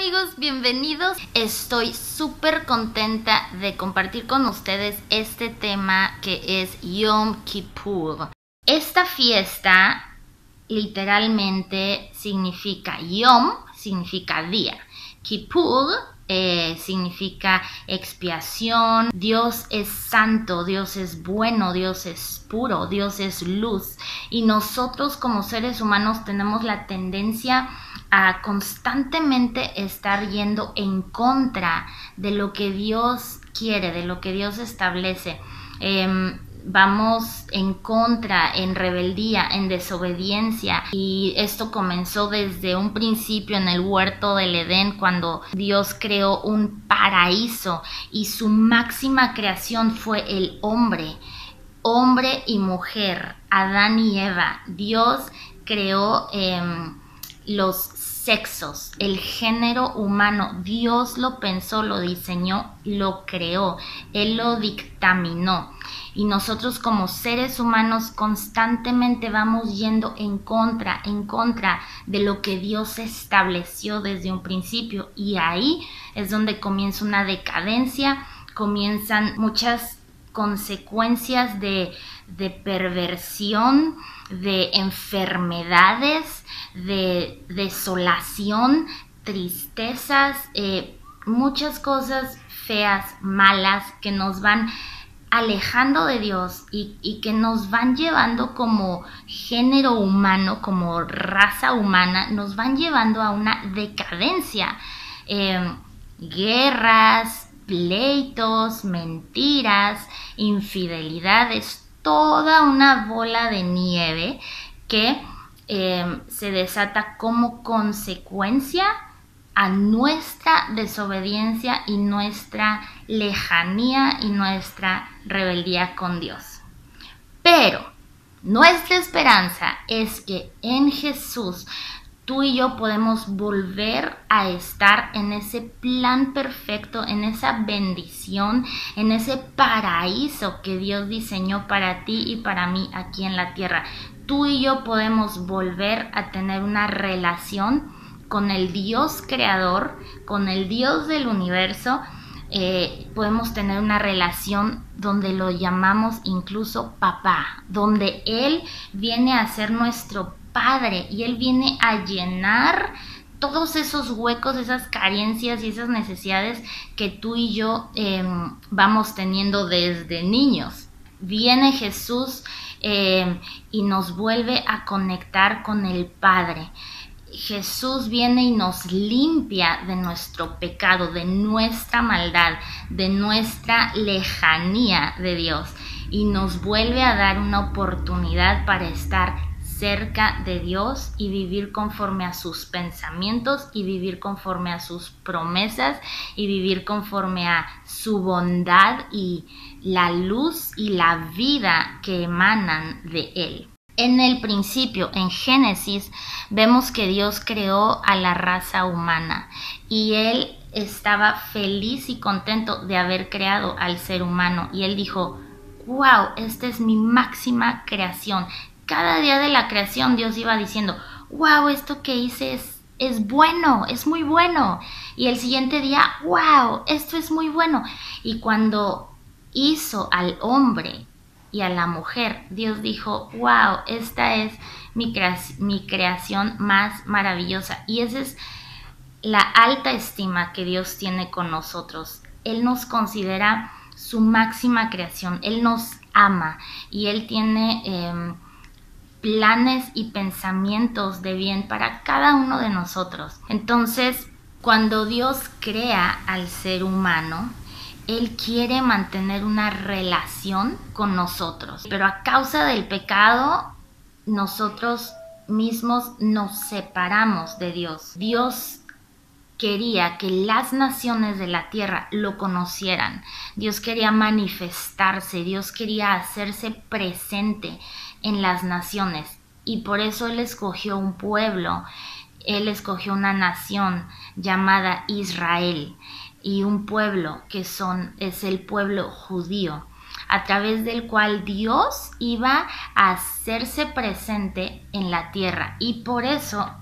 amigos, bienvenidos. Estoy súper contenta de compartir con ustedes este tema que es Yom Kippur. Esta fiesta literalmente significa Yom, significa día. Kippur significa expiación. Dios es santo, Dios es bueno, Dios es puro, Dios es luz. Y nosotros como seres humanos tenemos la tendencia a constantemente estar yendo en contra de lo que Dios quiere, de lo que Dios establece. Vamos en contra, en rebeldía, en desobediencia, y esto comenzó desde un principio en el huerto del Edén, cuando Dios creó un paraíso y su máxima creación fue el hombre y mujer, Adán y Eva. Dios creó los sexos, el género humano. Dios lo pensó, lo diseñó, lo creó, Él lo dictaminó. Y nosotros como seres humanos constantemente vamos yendo en contra de lo que Dios estableció desde un principio. Y ahí es donde comienza una decadencia, comienzan muchas consecuencias de perversión, de enfermedades, de desolación, tristezas, muchas cosas feas, malas, que nos van alejando de Dios y que nos van llevando como género humano, como raza humana, nos van llevando a una decadencia. Guerras, pleitos, mentiras, infidelidades, toda una bola de nieve que se desata como consecuencia a nuestra desobediencia y nuestra lejanía y nuestra rebeldía con Dios. Pero nuestra esperanza es que en Jesús tú y yo podemos volver a estar en ese plan perfecto, en esa bendición, en ese paraíso que Dios diseñó para ti y para mí aquí en la tierra. Tú y yo podemos volver a tener una relación con el Dios creador, con el Dios del universo. Podemos tener una relación donde lo llamamos incluso papá, donde Él viene a ser nuestro Padre y Él viene a llenar todos esos huecos, esas carencias y esas necesidades que tú y yo vamos teniendo desde niños. Viene Jesús y nos vuelve a conectar con el Padre. Jesús viene y nos limpia de nuestro pecado, de nuestra maldad, de nuestra lejanía de Dios, y nos vuelve a dar una oportunidad para estar cerca de Dios y vivir conforme a sus pensamientos y vivir conforme a sus promesas y vivir conforme a su bondad y la luz y la vida que emanan de Él. En el principio, en Génesis, vemos que Dios creó a la raza humana y Él estaba feliz y contento de haber creado al ser humano. Y Él dijo, wow, esta es mi máxima creación. Cada día de la creación Dios iba diciendo, wow, esto que hice es bueno, es muy bueno. Y el siguiente día, wow, esto es muy bueno. Y cuando hizo al hombre y a la mujer, Dios dijo, wow, esta es mi creación más maravillosa. Y esa es la alta estima que Dios tiene con nosotros. Él nos considera su máxima creación, Él nos ama y Él tiene planes y pensamientos de bien para cada uno de nosotros. Entonces, cuando Dios crea al ser humano, Él quiere mantener una relación con nosotros, pero a causa del pecado, nosotros mismos nos separamos de Dios. Dios quería que las naciones de la tierra lo conocieran. Dios quería manifestarse, Dios quería hacerse presente en las naciones, y por eso Él escogió un pueblo, Él escogió una nación llamada Israel, y un pueblo que es el pueblo judío, a través del cual Dios iba a hacerse presente en la tierra. Y por eso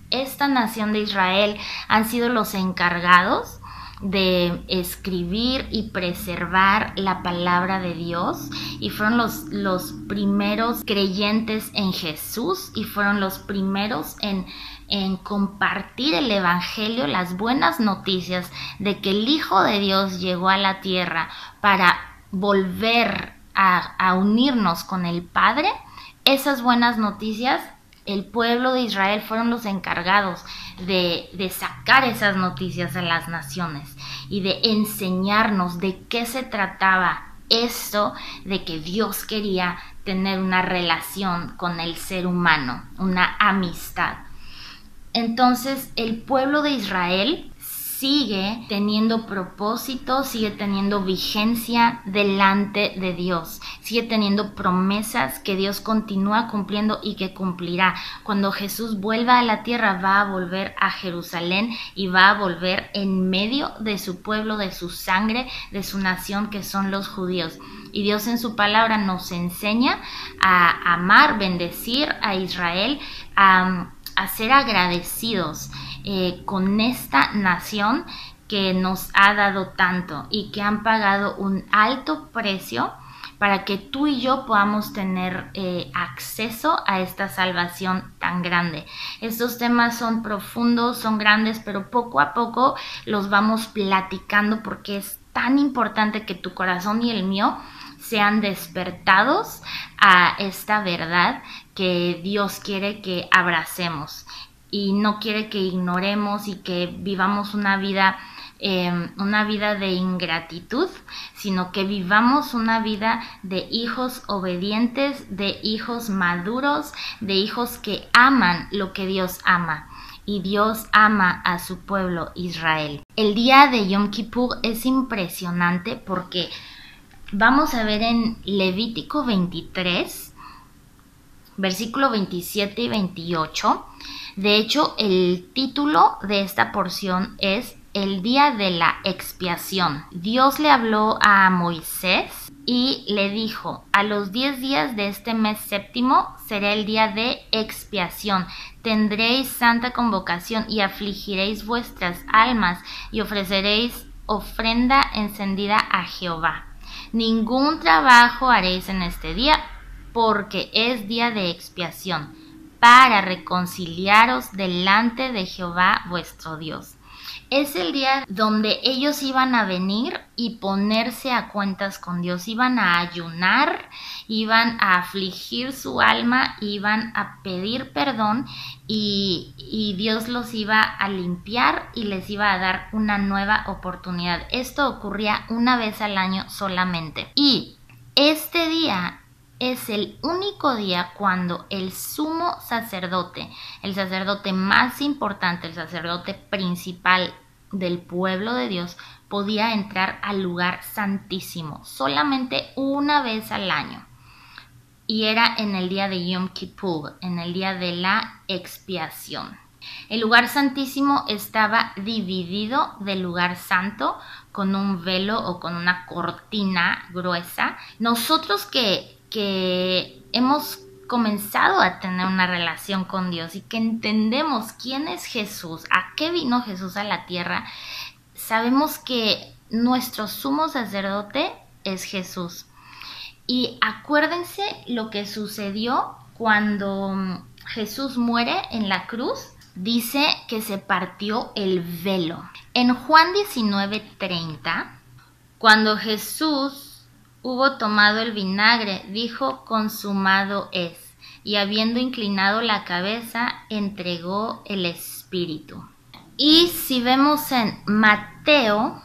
esta nación de Israel han sido los encargados de escribir y preservar la palabra de Dios, y fueron los primeros creyentes en Jesús, y fueron los primeros en compartir el evangelio, las buenas noticias de que el Hijo de Dios llegó a la tierra para volver a unirnos con el Padre. Esas buenas noticias, el pueblo de Israel fueron los encargados de sacar esas noticias a las naciones y de enseñarnos de qué se trataba esto de que Dios quería tener una relación con el ser humano, una amistad. Entonces, el pueblo de Israel sigue teniendo propósito, sigue teniendo vigencia delante de Dios, sigue teniendo promesas que Dios continúa cumpliendo y que cumplirá. Cuando Jesús vuelva a la tierra, va a volver a Jerusalén y va a volver en medio de su pueblo, de su sangre, de su nación, que son los judíos. Y Dios en su palabra nos enseña a amar, bendecir a Israel, a ser agradecidos con esta nación que nos ha dado tanto y que han pagado un alto precio para que tú y yo podamos tener acceso a esta salvación tan grande. Estos temas son profundos, son grandes, pero poco a poco los vamos platicando porque es tan importante que tu corazón y el mío sean despertados a esta verdad que Dios quiere que abracemos y no quiere que ignoremos y que vivamos una vida de ingratitud, sino que vivamos una vida de hijos obedientes, de hijos maduros, de hijos que aman lo que Dios ama. Y Dios ama a su pueblo Israel. El día de Yom Kippur es impresionante porque vamos a ver en Levítico 23, versículo 27 y 28. De hecho, el título de esta porción es el día de la expiación. Dios le habló a Moisés y le dijo: a los 10 días de este mes séptimo será el día de expiación. Tendréis santa convocación y afligiréis vuestras almas y ofreceréis ofrenda encendida a Jehová. Ningún trabajo haréis en este día, porque es día de expiación, para reconciliaros delante de Jehová vuestro Dios. Es el día donde ellos iban a venir y ponerse a cuentas con Dios, iban a ayunar, iban a afligir su alma, iban a pedir perdón y Dios los iba a limpiar y les iba a dar una nueva oportunidad. Esto ocurría una vez al año solamente. Y este día es el único día cuando el sumo sacerdote, el sacerdote más importante, el sacerdote principal del pueblo de Dios, podía entrar al lugar santísimo solamente una vez al año. Y era en el día de Yom Kippur, en el día de la expiación. El lugar santísimo estaba dividido del lugar santo con un velo o con una cortina gruesa. Nosotros que hemos comenzado a tener una relación con Dios y que entendemos quién es Jesús, a qué vino Jesús a la tierra, sabemos que nuestro sumo sacerdote es Jesús. Y acuérdense lo que sucedió cuando Jesús muere en la cruz. Dice que se partió el velo. En Juan 19:30, cuando Jesús hubo tomado el vinagre, dijo: consumado es. Y habiendo inclinado la cabeza, entregó el espíritu. Y si vemos en Mateo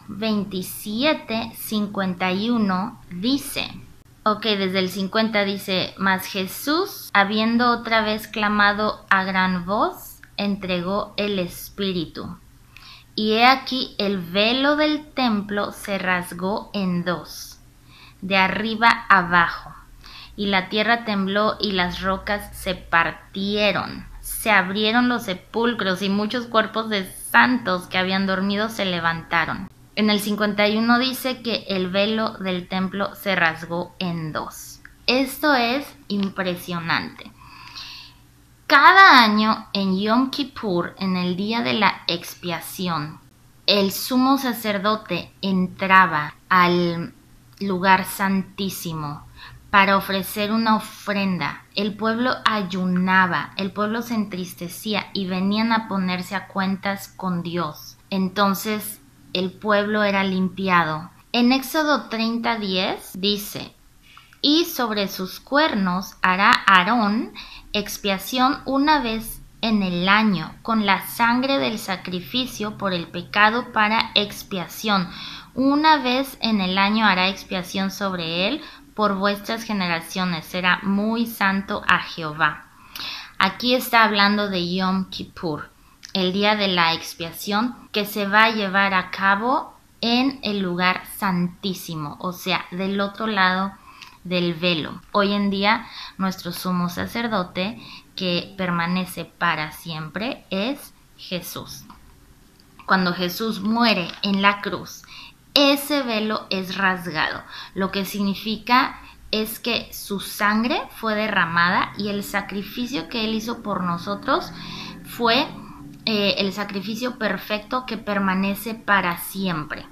27:51, dice, desde el 50 dice: mas Jesús, habiendo otra vez clamado a gran voz, entregó el espíritu. Y he aquí el velo del templo se rasgó en dos, de arriba abajo, y la tierra tembló y las rocas se partieron. Se abrieron los sepulcros y muchos cuerpos de santos que habían dormido se levantaron. En el 51 dice que el velo del templo se rasgó en dos. Esto es impresionante. Cada año en Yom Kippur, en el día de la expiación, el sumo sacerdote entraba al lugar santísimo para ofrecer una ofrenda. El pueblo ayunaba, el pueblo se entristecía y venían a ponerse a cuentas con Dios. Entonces el pueblo era limpiado. En Éxodo 30:10 dice: y sobre sus cuernos hará Aarón expiación una vez en el año, con la sangre del sacrificio por el pecado para expiación. Una vez en el año hará expiación sobre él por vuestras generaciones. Será muy santo a Jehová. Aquí está hablando de Yom Kippur, el día de la expiación que se va a llevar a cabo en el lugar santísimo, o sea, del otro lado del velo. Hoy en día nuestro sumo sacerdote que permanece para siempre es Jesús. Cuando Jesús muere en la cruz, ese velo es rasgado, lo que significa es que su sangre fue derramada y el sacrificio que él hizo por nosotros fue el sacrificio perfecto que permanece para siempre.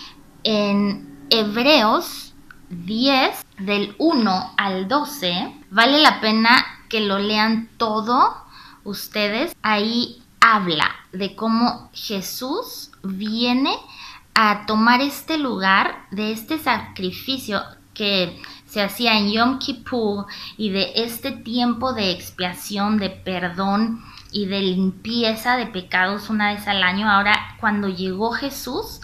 En Hebreos 10, del 1 al 12, vale la pena que lo lean todo ustedes. Ahí habla de cómo Jesús viene a tomar este lugar de este sacrificio que se hacía en Yom Kippur y de este tiempo de expiación, de perdón y de limpieza de pecados una vez al año. Ahora, cuando llegó Jesús,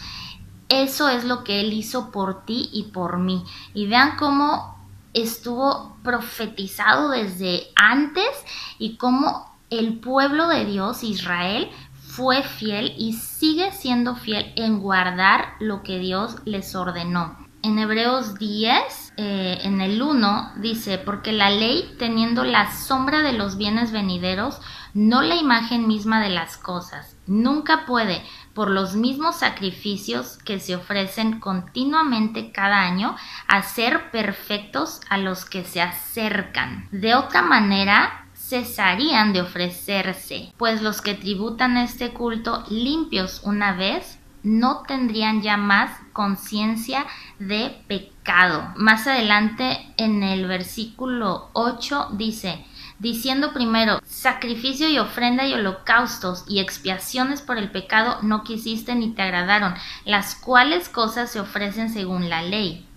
eso es lo que él hizo por ti y por mí. Y vean cómo estuvo profetizado desde antes y cómo el pueblo de Dios, Israel, fue fiel y sigue siendo fiel en guardar lo que Dios les ordenó. En Hebreos 10, en el 1, dice: porque la ley, teniendo la sombra de los bienes venideros, no la imagen misma de las cosas, nunca puede, por los mismos sacrificios que se ofrecen continuamente cada año, hacer perfectos a los que se acercan. De otra manera, cesarían de ofrecerse, pues los que tributan este culto limpios una vez, no tendrían ya más conciencia de pecado. Más adelante en el versículo 8 dice: diciendo primero, sacrificio y ofrenda y holocaustos y expiaciones por el pecado no quisiste ni te agradaron, las cuales cosas se ofrecen según la ley.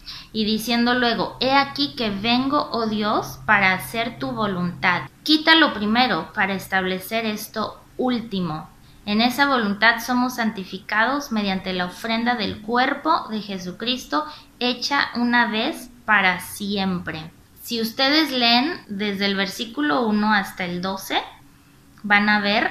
Y diciendo luego, he aquí que vengo, oh Dios, para hacer tu voluntad. Quítalo primero para establecer esto último. En esa voluntad somos santificados mediante la ofrenda del cuerpo de Jesucristo, hecha una vez para siempre. Si ustedes leen desde el versículo 1 hasta el 12, van a ver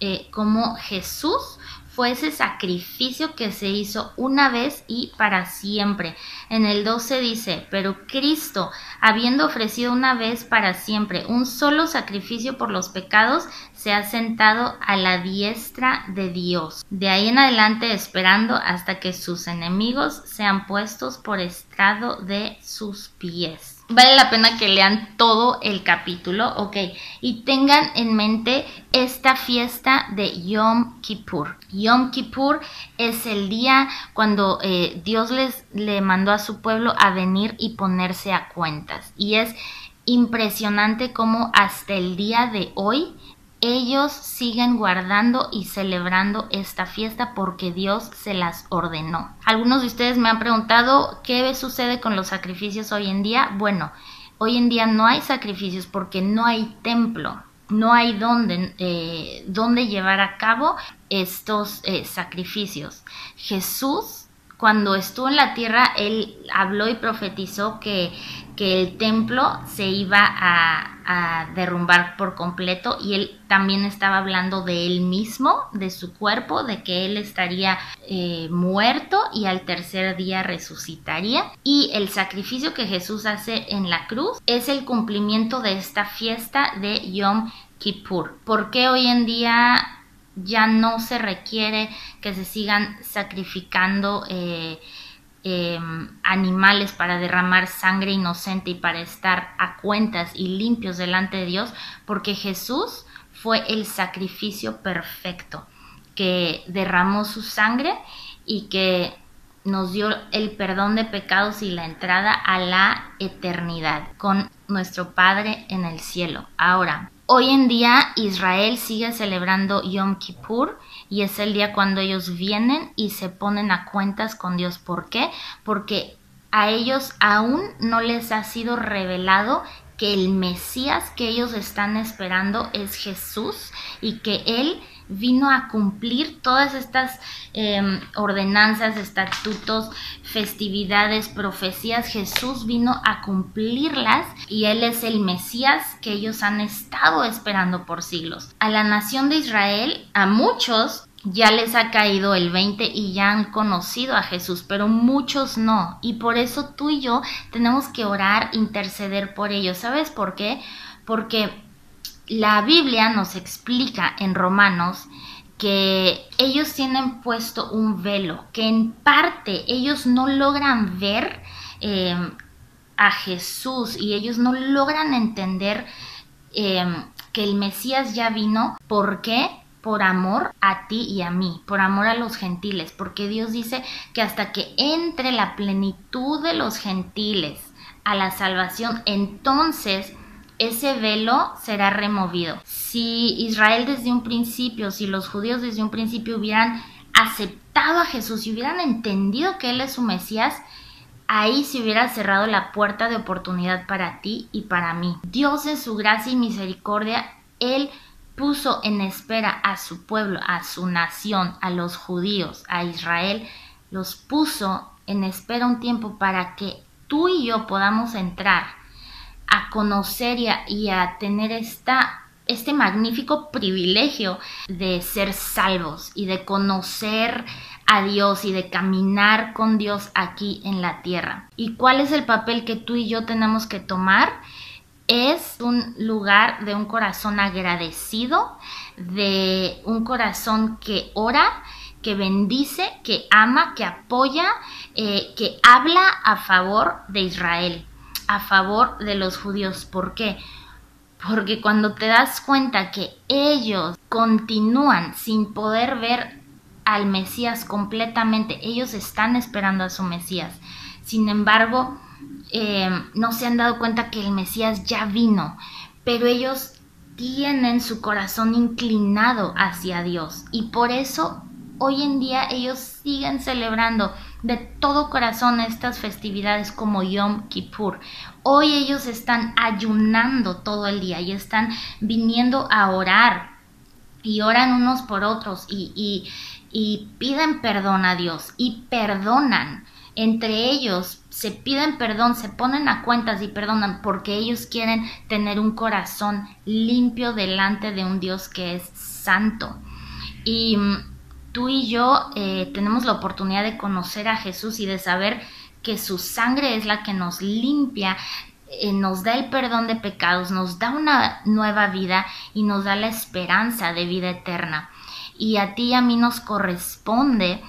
cómo Jesús fue ese sacrificio que se hizo una vez y para siempre. En el 12 dice: pero Cristo, habiendo ofrecido una vez para siempre un solo sacrificio por los pecados, se ha sentado a la diestra de Dios. De ahí en adelante esperando hasta que sus enemigos sean puestos por estrado de sus pies. Vale la pena que lean todo el capítulo, ok, y tengan en mente esta fiesta de Yom Kippur. Yom Kippur es el día cuando Dios le mandó a su pueblo a venir y ponerse a cuentas. Y es impresionante cómo hasta el día de hoy ellos siguen guardando y celebrando esta fiesta porque Dios se las ordenó. Algunos de ustedes me han preguntado qué sucede con los sacrificios hoy en día. Bueno, hoy en día no hay sacrificios porque no hay templo, no hay dónde llevar a cabo estos sacrificios. Jesús, cuando estuvo en la tierra, él habló y profetizó que el templo se iba a derrumbar por completo, y él también estaba hablando de él mismo, de su cuerpo, de que él estaría muerto y al tercer día resucitaría. Y el sacrificio que Jesús hace en la cruz es el cumplimiento de esta fiesta de Yom Kippur. ¿Por qué hoy en día ya no se requiere que se sigan sacrificando animales para derramar sangre inocente y para estar a cuentas y limpios delante de Dios, porque Jesús fue el sacrificio perfecto que derramó su sangre y que nos dio el perdón de pecados y la entrada a la eternidad con nuestro Padre en el cielo. Ahora, hoy en día Israel sigue celebrando Yom Kippur y es el día cuando ellos vienen y se ponen a cuentas con Dios. ¿Por qué? Porque a ellos aún no les ha sido revelado que el Mesías que ellos están esperando es Jesús y que Él vino a cumplir todas estas ordenanzas, estatutos, festividades, profecías. Jesús vino a cumplirlas y Él es el Mesías que ellos han estado esperando por siglos. A la nación de Israel, a muchos ya les ha caído el 20 y ya han conocido a Jesús, pero muchos no. Y por eso tú y yo tenemos que orar, interceder por ellos. ¿Sabes por qué? Porque la Biblia nos explica en Romanos que ellos tienen puesto un velo, que en parte ellos no logran ver a Jesús y ellos no logran entender que el Mesías ya vino. ¿Por qué? Por amor a ti y a mí, por amor a los gentiles, porque Dios dice que hasta que entre la plenitud de los gentiles a la salvación, entonces ese velo será removido. Si Israel desde un principio, si los judíos desde un principio hubieran aceptado a Jesús y hubieran entendido que Él es su Mesías, ahí se hubiera cerrado la puerta de oportunidad para ti y para mí. Dios en su gracia y misericordia, Él puso en espera a su pueblo, a su nación, a los judíos, a Israel, los puso en espera un tiempo para que tú y yo podamos entrar a conocer y a tener este magnífico privilegio de ser salvos y de conocer a Dios y de caminar con Dios aquí en la tierra. ¿Y cuál es el papel que tú y yo tenemos que tomar? Es un lugar de un corazón agradecido, de un corazón que ora, que bendice, que ama, que apoya, que habla a favor de Israel, a favor de los judíos. ¿Por qué? Porque cuando te das cuenta que ellos continúan sin poder ver al Mesías completamente, ellos están esperando a su Mesías. Sin embargo, no se han dado cuenta que el Mesías ya vino, pero ellos tienen su corazón inclinado hacia Dios y por eso hoy en día ellos siguen celebrando de todo corazón estas festividades como Yom Kippur. Hoy ellos están ayunando todo el día y están viniendo a orar y oran unos por otros y piden perdón a Dios y perdonan. Entre ellos se piden perdón, se ponen a cuentas y perdonan porque ellos quieren tener un corazón limpio delante de un Dios que es santo. Y tú y yo tenemos la oportunidad de conocer a Jesús y de saber que su sangre es la que nos limpia, nos da el perdón de pecados, nos da una nueva vida y nos da la esperanza de vida eterna. Y a ti y a mí nos corresponde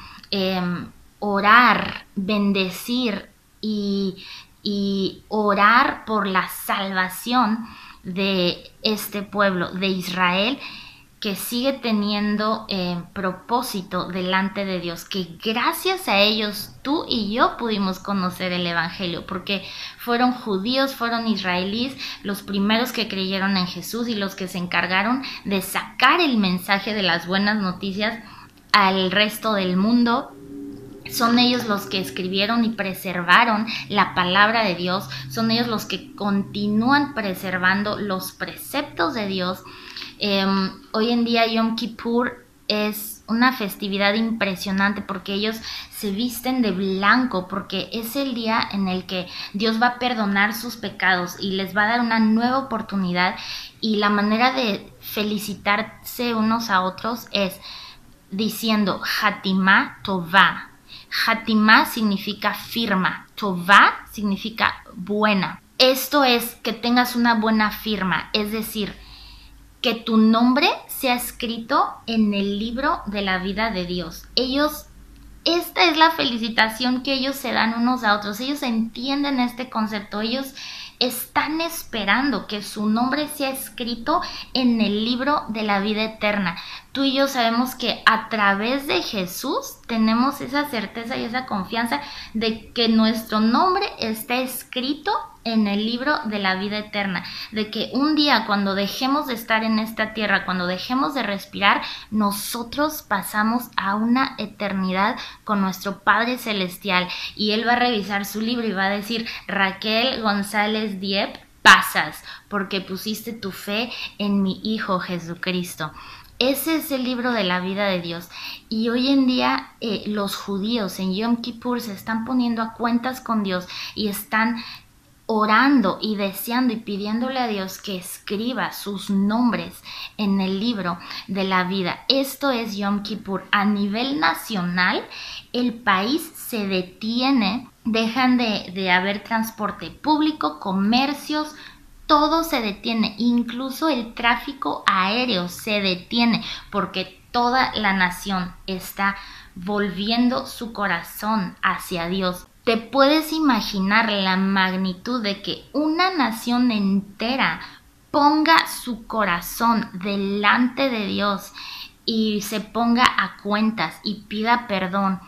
orar, bendecir y orar por la salvación de este pueblo, de Israel, que sigue teniendo propósito delante de Dios, que gracias a ellos tú y yo pudimos conocer el Evangelio, porque fueron judíos, fueron israelíes los primeros que creyeron en Jesús y los que se encargaron de sacar el mensaje de las buenas noticias al resto del mundo. Son ellos los que escribieron y preservaron la palabra de Dios, son ellos los que continúan preservando los preceptos de Dios. Hoy en día Yom Kippur es una festividad impresionante porque ellos se visten de blanco, porque es el día en el que Dios va a perdonar sus pecados y les va a dar una nueva oportunidad, y la manera de felicitarse unos a otros es diciendo Hatimá Tová. Hatimá significa firma, Tová significa buena. Esto es que tengas una buena firma, es decir, que tu nombre sea escrito en el libro de la vida de Dios. Ellos esta es la felicitación que ellos se dan unos a otros. Ellos entienden este concepto. Ellos están esperando que su nombre sea escrito en el libro de la vida eterna. Tú y yo sabemos que a través de Jesús tenemos esa certeza y esa confianza de que nuestro nombre está escrito en el libro de la vida eterna, de que un día cuando dejemos de estar en esta tierra, cuando dejemos de respirar, nosotros pasamos a una eternidad con nuestro Padre Celestial y Él va a revisar su libro y va a decir: Raquel González Diep, pasas porque pusiste tu fe en mi Hijo Jesucristo. Ese es el libro de la vida de Dios. Y hoy en día los judíos en Yom Kippur se están poniendo a cuentas con Dios y están orando y deseando y pidiéndole a Dios que escriba sus nombres en el libro de la vida. Esto es Yom Kippur. A nivel nacional, el país se detiene, dejan de haber transporte público, comercios, todo se detiene, incluso el tráfico aéreo se detiene porque toda la nación está volviendo su corazón hacia Dios. ¿Te puedes imaginar la magnitud de que una nación entera ponga su corazón delante de Dios y se ponga a cuentas y pida perdón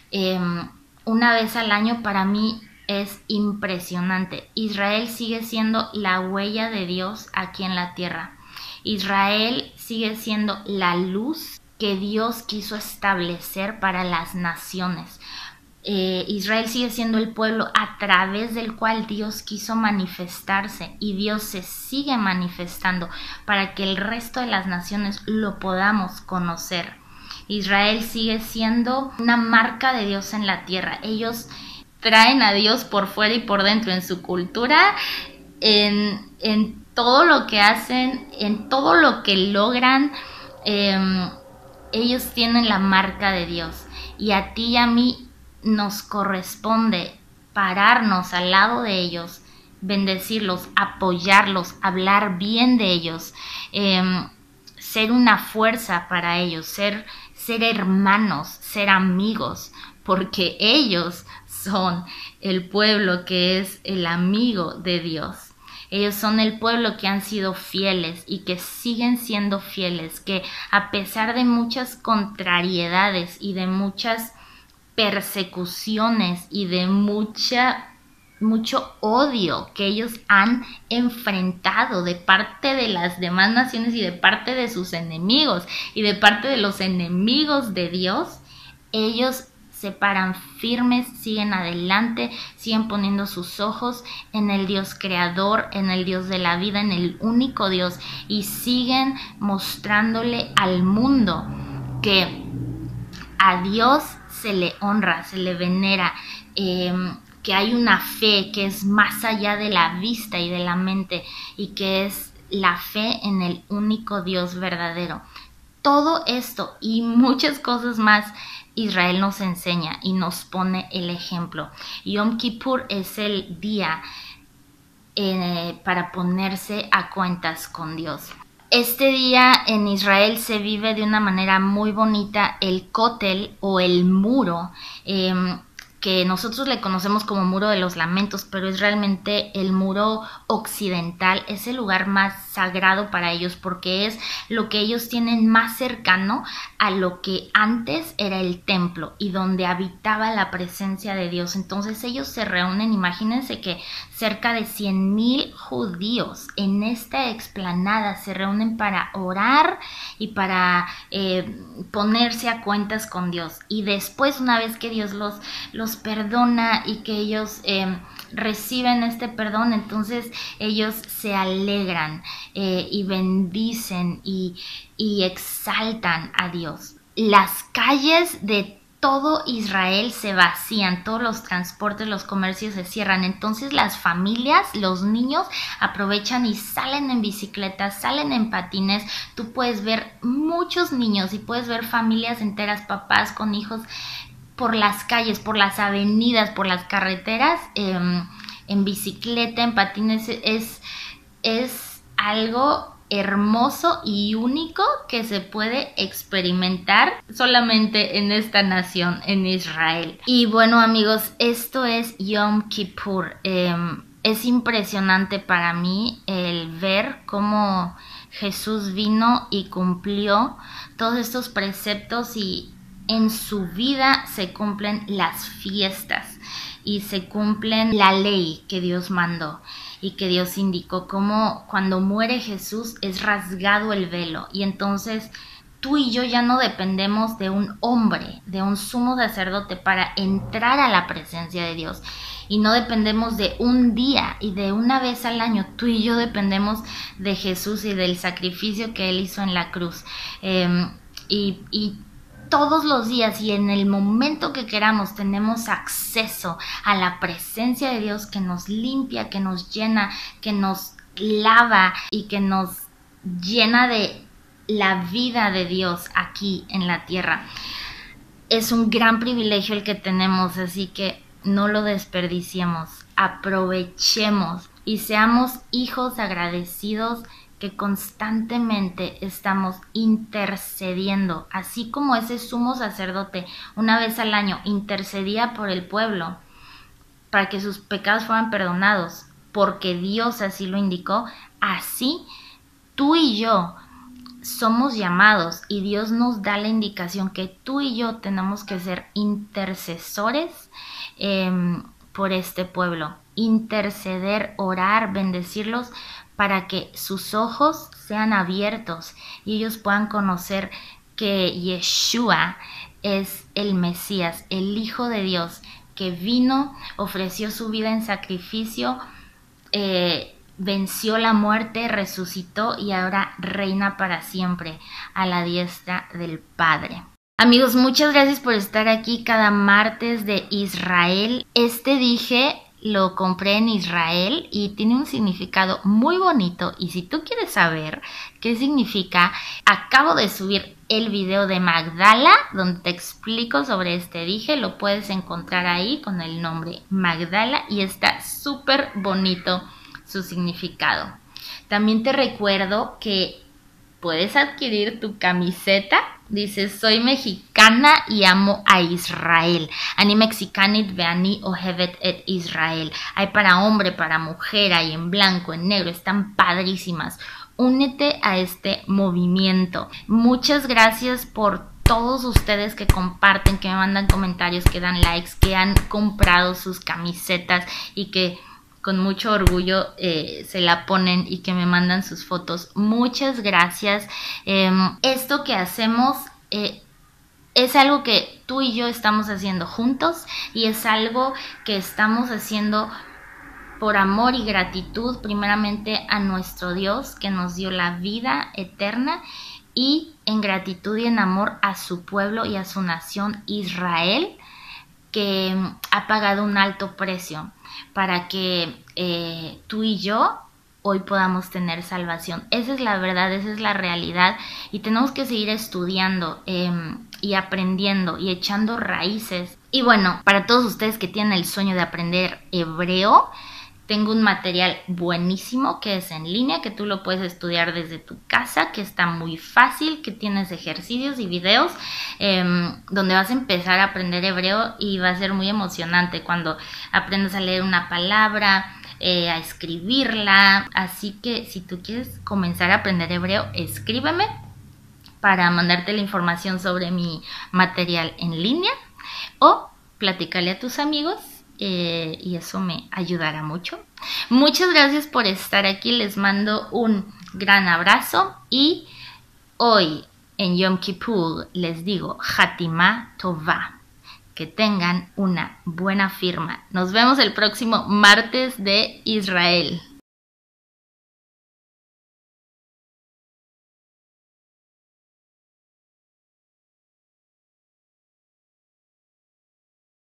una vez al año? Para mí es impresionante. Israel sigue siendo la huella de Dios aquí en la tierra. Israel sigue siendo la luz que Dios quiso establecer para las naciones. Israel sigue siendo el pueblo a través del cual Dios quiso manifestarse, y Dios se sigue manifestando para que el resto de las naciones lo podamos conocer. Israel sigue siendo una marca de Dios en la tierra. Ellos traen a Dios por fuera y por dentro, en su cultura, en todo lo que hacen, en todo lo que logran. Ellos tienen la marca de Dios, y a ti y a mí nos corresponde pararnos al lado de ellos, bendecirlos, apoyarlos, hablar bien de ellos, ser una fuerza para ellos, ser hermanos, ser amigos, porque ellos son el pueblo que es el amigo de Dios. Ellos son el pueblo que han sido fieles y que siguen siendo fieles, que a pesar de muchas contrariedades y de muchas persecuciones y de mucho odio que ellos han enfrentado de parte de las demás naciones y de parte de sus enemigos y de parte de los enemigos de Dios, ellos se paran firmes, siguen adelante, siguen poniendo sus ojos en el Dios creador, en el Dios de la vida, en el único Dios, y siguen mostrándole al mundo que a Dios se le honra, se le venera, que hay una fe que es más allá de la vista y de la mente, y que es la fe en el único Dios verdadero. Todo esto y muchas cosas más Israel nos enseña y nos pone el ejemplo. Yom Kippur es el día para ponerse a cuentas con Dios. Este día en Israel se vive de una manera muy bonita el Kotel, o el muro, que nosotros le conocemos como Muro de los Lamentos, pero es realmente el muro occidental. Es el lugar más sagrado para ellos porque es lo que ellos tienen más cercano a lo que antes era el templo y donde habitaba la presencia de Dios. Entonces ellos se reúnen, imagínense que cerca de 100,000 judíos en esta explanada se reúnen para orar y para ponerse a cuentas con Dios. Y después, una vez que Dios los perdona y que ellos reciben este perdón, entonces ellos se alegran y bendicen y exaltan a Dios. Las calles de todo Israel se vacían, todos los transportes, los comercios se cierran, entonces las familias, los niños aprovechan y salen en bicicletas, salen en patines. Tú puedes ver muchos niños y puedes ver familias enteras, papás con hijos, por las calles, por las avenidas, por las carreteras, en bicicleta, en patines. Es algo hermoso y único que se puede experimentar solamente en esta nación, en Israel. Y bueno, amigos, esto es Yom Kippur. Es impresionante para mí el ver cómo Jesús vino y cumplió todos estos preceptos, y en su vida se cumplen las fiestas y se cumplen la ley que Dios mandó y que Dios indicó. Como cuando muere Jesús es rasgado el velo, y entonces tú y yo ya no dependemos de un hombre, de un sumo sacerdote para entrar a la presencia de Dios, y no dependemos de un día y de una vez al año. Tú y yo dependemos de Jesús y del sacrificio que Él hizo en la cruz, y todos los días y en el momento que queramos tenemos acceso a la presencia de Dios, que nos limpia, que nos llena, que nos lava y que nos llena de la vida de Dios aquí en la tierra. Es un gran privilegio el que tenemos, así que no lo desperdiciemos, aprovechemos y seamos hijos agradecidos, que constantemente estamos intercediendo, así como ese sumo sacerdote una vez al año intercedía por el pueblo para que sus pecados fueran perdonados, porque Dios así lo indicó. Así tú y yo somos llamados, y Dios nos da la indicación que tú y yo tenemos que ser intercesores por este pueblo, interceder, orar, bendecirlos, para que sus ojos sean abiertos y ellos puedan conocer que Yeshua es el Mesías, el Hijo de Dios, que vino, ofreció su vida en sacrificio, venció la muerte, resucitó y ahora reina para siempre a la diestra del Padre. Amigos, muchas gracias por estar aquí cada martes de Israel. Dije lo compré en Israel y tiene un significado muy bonito, y si tú quieres saber qué significa, acabo de subir el video de Magdala donde te explico sobre dije. Lo puedes encontrar ahí con el nombre Magdala y está súper bonito su significado. También te recuerdo que puedes adquirir tu camiseta. Dice: soy mexicana y amo a Israel. Ani mexicanit veani ohevet et Israel. Hay para hombre, para mujer, hay en blanco, en negro. Están padrísimas. Únete a este movimiento. Muchas gracias por todos ustedes que comparten, que me mandan comentarios, que dan likes, que han comprado sus camisetas y que con mucho orgullo se la ponen y que me mandan sus fotos. Muchas gracias. Esto que hacemos es algo que tú y yo estamos haciendo juntos, y es algo que estamos haciendo por amor y gratitud primeramente a nuestro Dios, que nos dio la vida eterna, y en gratitud y en amor a su pueblo y a su nación Israel, que ha pagado un alto precio para que tú y yo hoy podamos tener salvación. Esa es la verdad, esa es la realidad, y tenemos que seguir estudiando y aprendiendo y echando raíces. Y bueno, para todos ustedes que tienen el sueño de aprender hebreo, tengo un material buenísimo que es en línea, que tú lo puedes estudiar desde tu casa, que está muy fácil, que tienes ejercicios y videos donde vas a empezar a aprender hebreo, y va a ser muy emocionante cuando aprendas a leer una palabra, a escribirla. Así que si tú quieres comenzar a aprender hebreo, escríbeme para mandarte la información sobre mi material en línea, o platícale a tus amigos. Y eso me ayudará mucho. Muchas gracias por estar aquí, les mando un gran abrazo, y hoy en Yom Kippur les digo Hatimá Tová, que tengan una buena firma. Nos vemos el próximo martes de Israel.